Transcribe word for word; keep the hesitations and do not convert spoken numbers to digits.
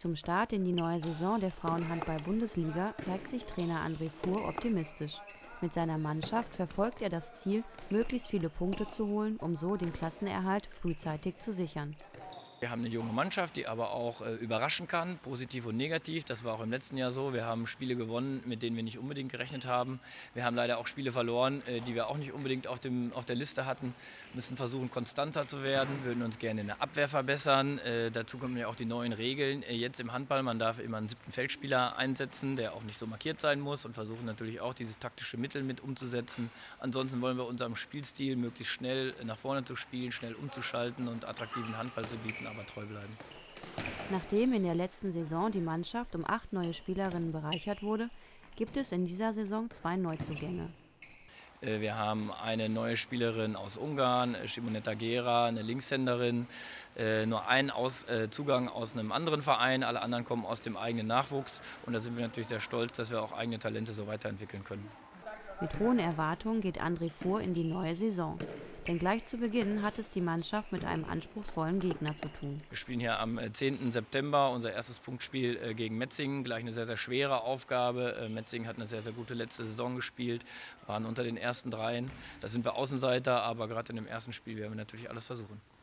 Zum Start in die neue Saison der Frauenhandball-Bundesliga zeigt sich Trainer André Fuhr optimistisch. Mit seiner Mannschaft verfolgt er das Ziel, möglichst viele Punkte zu holen, um so den Klassenerhalt frühzeitig zu sichern. Wir haben eine junge Mannschaft, die aber auch äh, überraschen kann, positiv und negativ. Das war auch im letzten Jahr so. Wir haben Spiele gewonnen, mit denen wir nicht unbedingt gerechnet haben. Wir haben leider auch Spiele verloren, äh, die wir auch nicht unbedingt auf, dem, auf der Liste hatten. Wir müssen versuchen, konstanter zu werden, würden uns gerne in der Abwehr verbessern. Äh, dazu kommen ja auch die neuen Regeln. Äh, jetzt im Handball, man darf immer einen siebten Feldspieler einsetzen, der auch nicht so markiert sein muss, und versuchen natürlich auch dieses taktische Mittel mit umzusetzen. Ansonsten wollen wir unserem Spielstil möglichst schnell nach vorne zu spielen, schnell umzuschalten und attraktiven Handball zu bieten, aber treu bleiben. Nachdem in der letzten Saison die Mannschaft um acht neue Spielerinnen bereichert wurde, gibt es in dieser Saison zwei Neuzugänge. Wir haben eine neue Spielerin aus Ungarn, Simonetta Gera, eine Linkshänderin, nur einen aus, äh, Zugang aus einem anderen Verein, alle anderen kommen aus dem eigenen Nachwuchs, und da sind wir natürlich sehr stolz, dass wir auch eigene Talente so weiterentwickeln können. Mit hohen Erwartungen geht André Fuhr in die neue Saison. Denn gleich zu Beginn hat es die Mannschaft mit einem anspruchsvollen Gegner zu tun. Wir spielen hier am zehnten September unser erstes Punktspiel gegen Metzingen. Gleich eine sehr, sehr schwere Aufgabe. Metzingen hat eine sehr, sehr gute letzte Saison gespielt, waren unter den ersten dreien. Da sind wir Außenseiter, aber gerade in dem ersten Spiel werden wir natürlich alles versuchen.